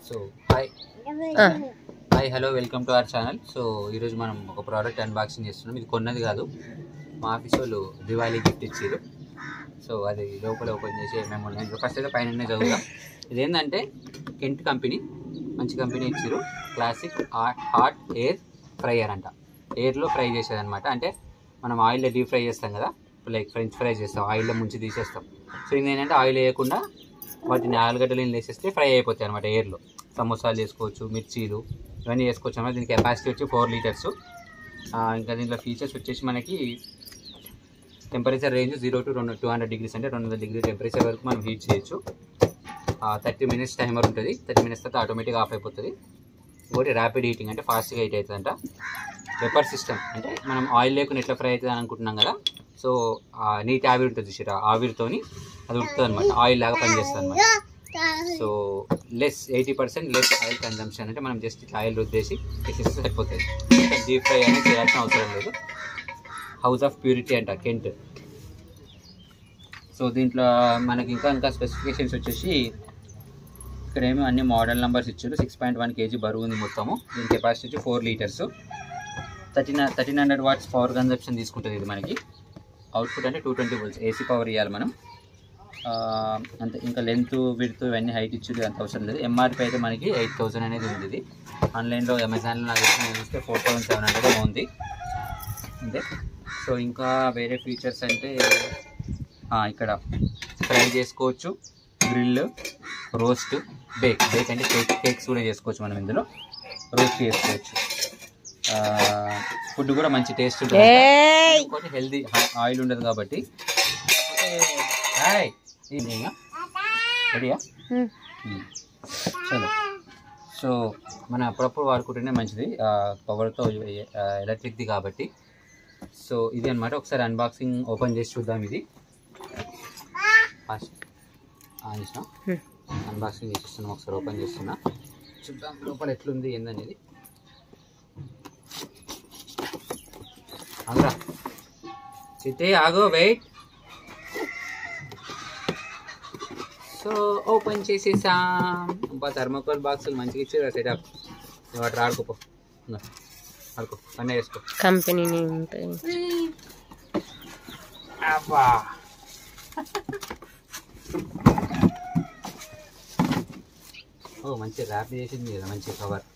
So hi hello welcome to our channel. So ఈరోజు మనం ఒక ప్రోడక్ట్ అన్బాక్సింగ్ చేస్తున్నాం. ఇది కొన్నది కాదు, మా ఆఫీస్ వాళ్ళు దివాళీ గిఫ్ట్ ఇచ్చారు. సో అది లోపల ఓపెన్ చేసి మేము ఫస్ట్ అయితే పైన చదువుతాం. ఇదేంటంటే కెంట్ కంపెనీ, మంచి కంపెనీ ఇచ్చారు. క్లాసిక్ హాట్ ఎయిర్ ఫ్రైయర్ అంట. ఎయిర్లో ఫ్రై చేసేది అనమాట. అంటే మనం ఆయిల్లో డీప్ ఫ్రై చేస్తాం కదా, లైక్ ఫ్రెంచ్ ఫ్రై చేస్తాం, ఆయిల్లో ముంచి తీసేస్తాం. సో ఇది ఏంటంటే ఆయిల్ వేయకుండా వాటిని ఆలుగడ్డలు వేసేస్తే ఫ్రై అయిపోతాయి అనమాట. ఎయిర్లో సమోసాలు చేసుకోవచ్చు, మిర్చీలు ఇవన్నీ చేసుకోవచ్చు అనమాట. దీని కెపాసిటీ వచ్చి 4 లీటర్స్. ఇంకా దీంట్లో ఫీచర్స్ వచ్చేసి మనకి టెంపరేచర్ రేంజ్ 0 to 200 degrees, అంటే 200 degree టెంపరేచర్ వరకు మనం హీట్ చేయొచ్చు. 30 minutes టైమర్ ఉంటుంది. 30 minutes తర్వాత ఆటోమేటిక్గా ఆఫ్ అయిపోతుంది. ఇంకోటి ర్యాపిడ్ హీటింగ్, అంటే ఫాస్ట్గా హీట్ అవుతుందంట. వెపర్ సిస్టమ్, అంటే మనం ఆయిల్ లేకుండా ఎట్లా ఫ్రై అవుతుంది అని అనుకుంటున్నాం కదా, సో నీటి ఆవిరి ఉంటుంది చూసారా, ఆవిరితోని అది ఉడుతుంది అనమాట, ఆయిల్ లాగా పనిచేస్తుంది అనమాట. సో 80% లెస్ ఆయిల్ కన్జంప్షన్, అంటే మనం జస్ట్ ఇట్లా ఆయిల్ రుద్దేసి వేసేస్తే సరిపోతుంది. డీప్ ఫ్రై అనేది చేయాల్సిన అవసరం లేదు. హౌస్ ఆఫ్ ప్యూరిటీ అంట కెంట్. సో దీంట్లో మనకి ఇంకా స్పెసిఫికేషన్స్ వచ్చేసి ఇక్కడ ఏమో అన్ని మోడల్ నెంబర్స్ ఇచ్చారు. 6.1 kg బరువు ఉంది మొత్తము. దీని కెపాసిటీ వచ్చి 4 లీటర్స్. 1300 watts పవర్ కన్జంప్షన్ తీసుకుంటుంది ఇది మనకి. అవుట్పుట్ అంటే 220 volts ఏసీ పవర్ ఇవ్వాలి మనం. అంతే. ఇంకా లెంత్, విడ్త్ ఇవన్నీ హైట్ ఇచ్చేది అంత అవసరం లేదు. ఎంఆర్పి అయితే మనకి 8000 అనేది ఉంది. ఇది ఆన్లైన్లో అమెజాన్లో నాకు చూస్తే 4700 ఉంది అంతే. సో ఇంకా వేరే ఫీచర్స్ అంటే ఇక్కడ ఫ్రై చేసుకోవచ్చు, గ్రిల్, రోస్ట్, బేక్ అంటే కేక్స్ కూడా చేసుకోవచ్చు మనం. ఇందులో రోస్ట్ చేసుకోవచ్చు. ఫుడ్ కూడా మంచి టేస్ట్ ఉంటుంది, ఇంకోటి హెల్దీ, ఆయిల్ ఉండదు కాబట్టి. రెడీయా? చలో. సో మనం అప్పుడప్పుడు వాడుకుంటేనే మంచిది, పవర్తో, ఎలక్ట్రిక్ది కాబట్టి. సో ఇది అనమాట. ఒకసారి అన్బాక్సింగ్ ఓపెన్ చేసి చూద్దాం. ఇది అన్బాక్సింగ్ చేసేస్తున్నాం. ఒకసారి ఓపెన్ చేస్తున్నా, చూద్దాం లోపల ఎట్లుంది ఏందనేది. ఆగురా చితే, ఆగో, వెయిట్. సో ఓపెన్ చేసేసాం. అబ్బా, థర్మోకోల్ బాక్సులు మంచిగా ఇచ్చారు. సెటప్ వాటర్ ఆడుకోపో, ఆడుకో, పని వేసుకో. కంపెనీ ఉంటాయి. అబ్బా, ఓ మంచి ర్యాప్ చేసింది కదా, మంచి కవర్.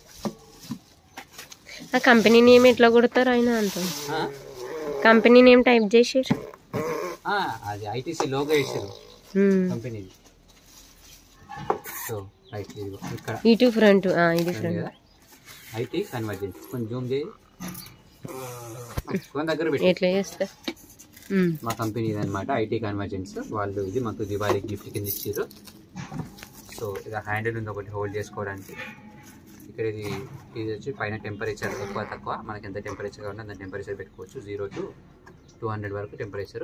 ఆ కంపెనీ నేమ్ ఎట్లా కొడతారు ఆయన అంత? కంపెనీ నేమ్ టైప్ చేసారు. అది ఐటీసీ లోగో వేసారు కంపెనీది. సో రైట్, ఇక్కడ ఇటు ఫ్రంట్, ఇది ఫ్రంట్ కదా, ఐటీ కన్వర్జెన్స్. కొంచెం జూమ్ చేయి, దగ్గర పెట్టి. ఎట్లా చేస్తా? మా కంపెనీ ఇది అనమాట, ఐటీ కన్వర్జెన్స్ వాళ్ళు. ఇది మాకు దివాళీ గిఫ్ట్ కింద ఇచ్చారు. సో ఇది హ్యాండిల్ ఉంది ఒకటి హోల్డ్ చేసుకోవడానికి. ఇక్కడ ఇది వచ్చి పైన టెంపరేచర్ ఎక్కువ తక్కువ, మనకి ఎంత టెంపరేచర్ కావాలంటే అంత టెంపరేచర్ పెట్టుకోవచ్చు. 0 to 200 వరకు టెంపరేచరు.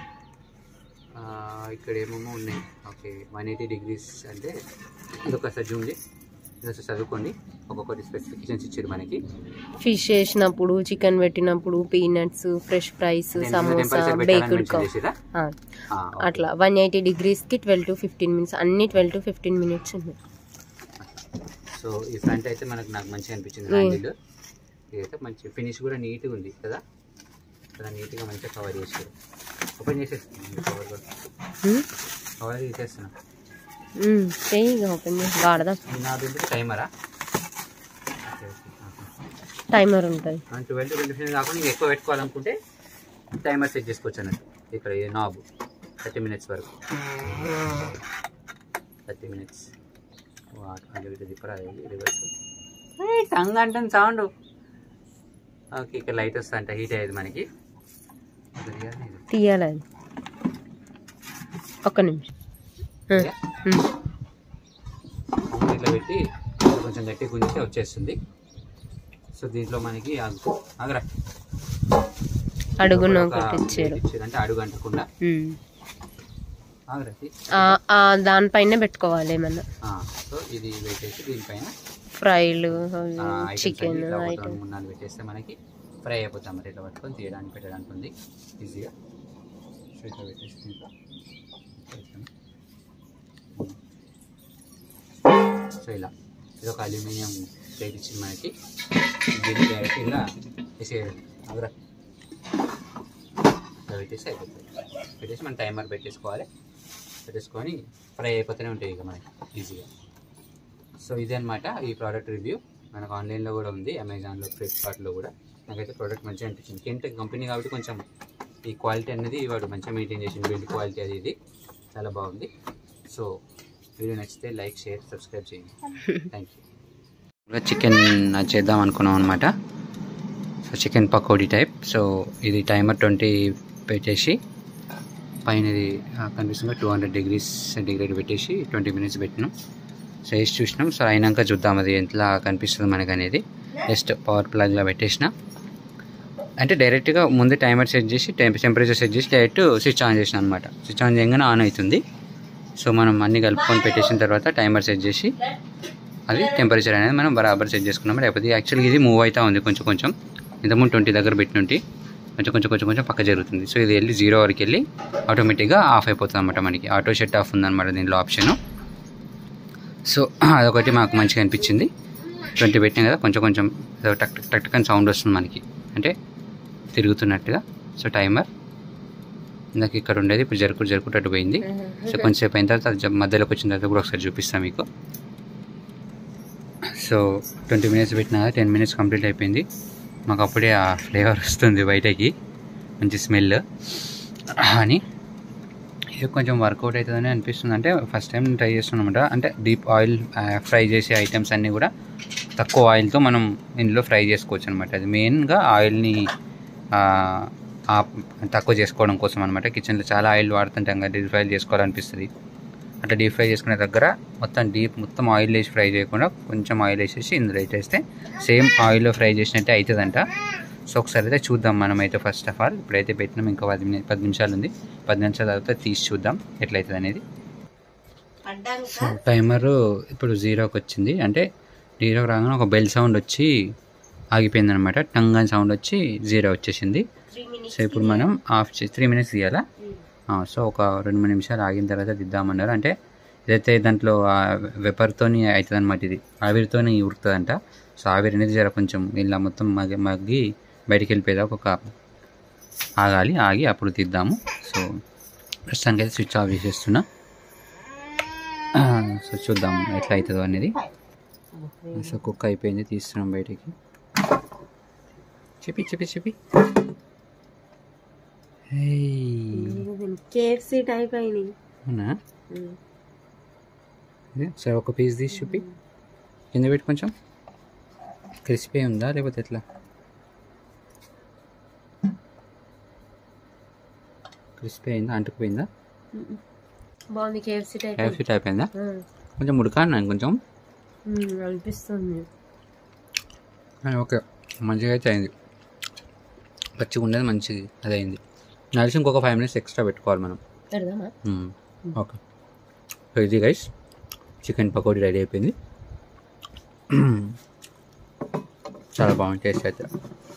ఇక్కడ ఏమేమో ఉన్నాయి. ఓకే, 180 degrees అంటే ఇది ఒకసారి జూమ్ చేసి ఇది చదువుకోండి. ఒక్కొక్కటి స్పెసిఫికేషన్స్ ఇచ్చారు మనకి. ఫిష్ చేసినప్పుడు, చికెన్ పెట్టినప్పుడు, peanuts, fresh fries, samosa, baked అట్లా 180 degrees కి 12 to 15 minutes, అన్ని 12 to 15 minutes ఉన్నాయి. సో ఈ ఫ్రంట్ అయితే నాకు మంచిగా అనిపించింది. హ్యాండిల్ ఇదైతే మంచి ఫినిష్ కూడా నీట్గా ఉంది కదా, చాలా నీట్గా మంచిగా కవర్ చేశారు. ఓపెన్ చేసేస్తున్నాను, కవర్ చేసేస్తున్నా. ఓపెన్ చేసి వాడదాం. నా దీంట్లో టైమరా? టైమర్ ఉంటుంది. 12 to 25 కాకుండా ఇంకా ఎక్కువ పెట్టుకోవాలనుకుంటే టైమర్ సెట్ చేసుకోవచ్చు అన్నట్టు. ఇక్కడ ఇది నాబ్ 30 minutes వరకు. 30 minutes. రివర్స్ టంగ్ అంటుంది సౌండ్. ఓకే, ఇక్కడ లైట్ వస్తా అంట, హీట్ అయ్యేది మనకి. తీయాలి ఒక్క నిమిషం. ఇట్లా పెట్టి కొంచెం గట్టి గుంజితే వచ్చేస్తుంది. సో దీంట్లో మనకి ఆగరా అడుగున ఇచ్చారు, అంటే అడుగు అంటకుండా దానిపైన పెట్టుకోవాలి ఏమన్నా. సో ఇది పెట్టేసి దీనిపైన ఫ్రైలు, చికెన్ మున్నాలు పెట్టేస్తే మనకి ఫ్రై అయిపోతాం. మరి ఇట్లా పట్టుకొని తీయడానికి పెట్టడానికి ఉంది ఈజీగా. సో ఇట్లా పెట్టేసి దీంట్లో సో ఇలా ఇది ఒక అల్యూమినియం ప్లేట్ ఇచ్చింది మనకి. దీన్ని డైరెక్ట్ ఇలా వేసేయాలి. అగ్రా పెట్టేసి అయిపోతుంది. పెట్టేసి మనం టైమర్ పెట్టేసుకోవాలి. పెట్టేసుకొని ఫ్రై అయిపోతూనే ఉంటాయి ఇక మనకి ఈజీగా. సో ఇదే అనమాట ఈ ప్రోడక్ట్ రివ్యూ. మనకు ఆన్లైన్లో కూడా ఉంది, అమెజాన్లో, ఫ్లిప్కార్ట్లో కూడా. నాకైతే ప్రోడక్ట్ మంచిగా అనిపించింది. కెంట్ కంపెనీ కాబట్టి కొంచెం ఈ క్వాలిటీ అనేది వాడు మంచిగా మెయింటైన్ చేసింది. బిల్డ్ క్వాలిటీ అది ఇది చాలా బాగుంది. సో వీడియో నచ్చితే లైక్, షేర్, సబ్స్క్రైబ్ చేయండి. Thank you. చికెన్ చేద్దాం అనుకున్నాం అనమాట. So chicken pakodi type. So ఇది టైమర్ 20 పెట్టేసి పైన ఇది కనిపిస్తుంది 200 degrees సెంటిగ్రేడ్ పెట్టేసి 20 minutes పెట్టినాం. సో వేసి చూసినాం. సో అయినాక చూద్దాం అది ఎంతలా కనిపిస్తుంది మనకు అనేది. జస్ట్ పవర్ ప్లగ్లో పెట్టేసిన అంటే డైరెక్ట్గా ముందే టైమర్ సెట్ చేసి టెంపరేచర్ సెట్ చేసి డైరెక్ట్ స్విచ్ ఆన్ చేసిన అనమాట. స్విచ్ ఆన్ చేయగానే ఆన్ అవుతుంది. సో మనం అన్నీ కలుపుకొని పెట్టేసిన తర్వాత టైమర్ సెట్ చేసి అది టెంపరేచర్ అనేది మనం బరాబర్ సెట్ చేసుకున్నాం. లేకపోతే యాక్చువల్గా ఇది మూవ్ అవుతూ ఉంది కొంచెం కొంచెం. ఇంతకుముందు 20 దగ్గర పెట్టినట్టు కొంచెం పక్క జరుగుతుంది. సో ఇది వెళ్ళి 0 వరకు వెళ్ళి ఆటోమేటిక్గా ఆఫ్ అయిపోతుంది అనమాట. మనకి ఆటో షట్ ఆఫ్ ఉందన్నమాట దీనిలో ఆప్షను. సో అదొకటి మాకు మంచిగా అనిపించింది. 20 పెట్టినాం కదా, కొంచెం టక్ టక్ టక్ అని సౌండ్ వస్తుంది మనకి, అంటే తిరుగుతున్నట్టుగా. సో టైమర్ ఇందాక ఇక్కడ ఉండేది ఇప్పుడు జరుపుకుంటూ పోయింది. సో కొంచెంసేపు అయిన తర్వాత మధ్యలోకి వచ్చిన తర్వాత కూడా ఒకసారి చూపిస్తాం మీకు. సో 20 minutes పెట్టినా 10 minutes కంప్లీట్ అయిపోయింది. మాకు అప్పుడే ఆ ఫ్లేవర్ వస్తుంది బయటకి, మంచి స్మెల్ అని. ఇది కొంచెం వర్కౌట్ అవుతుందని అనిపిస్తుంది. అంటే ఫస్ట్ టైం ట్రై చేస్తున్నాం అనమాట. అంటే డీప్ ఆయిల్ ఫ్రై చేసే ఐటమ్స్ అన్నీ కూడా తక్కువ ఆయిల్తో మనం ఇందులో ఫ్రై చేసుకోవచ్చు అనమాట. అది మెయిన్గా ఆయిల్ని తక్కువ చేసుకోవడం కోసం అనమాట. కిచెన్లో చాలా ఆయిల్ వాడుతుంటాం కదా, డీప్ ఫ్రై చేసుకోవాలనిపిస్తుంది. అట్లా డీప్ ఫ్రై చేసుకునే దగ్గర మొత్తం ఆయిల్ వేసి ఫ్రై చేయకుండా కొంచెం ఆయిల్ వేసేసి ఇందులో వేసేస్తే సేమ్ ఆయిల్లో ఫ్రై చేసినట్టే అవుతుందంట. సో ఒకసారి అయితే చూద్దాం మనమైతే. ఫస్ట్ ఆఫ్ ఆల్ ఇప్పుడైతే పెట్టినాం, ఇంకా 10 నిమిషాలు ఉంది. 10 నిమిషాల తర్వాత తీసి చూద్దాం ఎట్లయితుంది అనేది. సో టైమరు ఇప్పుడు 0కి వచ్చింది. అంటే 0కి రాగానే ఒక బెల్ సౌండ్ వచ్చి ఆగిపోయింది అనమాట. టంగ్ అని సౌండ్ వచ్చి 0 వచ్చేసింది. సో ఇప్పుడు మనం ఆఫ్ చేసి 3 minutes తీయాలా. సో ఒక 2-3 నిమిషాలు ఆగిన తర్వాత దిద్దామన్నారు. అంటే ఏదైతే దాంట్లో వెపర్తోని అవుతుంది అనమాట, ఇది ఆవిరితోని ఉడుకుతుందంట. సో ఆవిరి అనేది జర కొంచెం ఇలా మొత్తం మగ్గి బయటికి వెళ్ళిపోయేదా ఒక ఆగి అప్పుడు తీద్దాము. సో ప్రస్తుతానికి అయితే స్విచ్ ఆఫ్ చేసేస్తున్నా. సో చూద్దాం ఎట్లా అవుతుందో అనేది. సో కుక్ అయిపోయింది, తీస్తున్నాం బయటికి. చెప్పి కేఎఫ్సీ టైప్ అయినాయి. అవునా? సరే ఒక పీస్ తీసి చూపి, కింద పెట్టి. కొంచెం క్రిస్పీ ఉందా లేకపోతే ఎట్లా? క్రిస్పీ అయిందా, అంటుకుపోయిందా? బాగుంది. కేఎఫ్సీ టైప్ అయిందా? కొంచెం ఉడకాను కొంచెం అనిపిస్తుంది. ఓకే, మంచిగా అయితే అయింది. పచ్చిగా ఉండేది మంచిది, అది అయింది. నడిచి ఇంకొక 5 minutes ఎక్స్ట్రా పెట్టుకోవాలి మనం. ఓకే, సో ఇది గైస్ చికెన్ పకోడీ రెడీ అయిపోయింది. చాలా బాగుంది టేస్ట్ అయితే.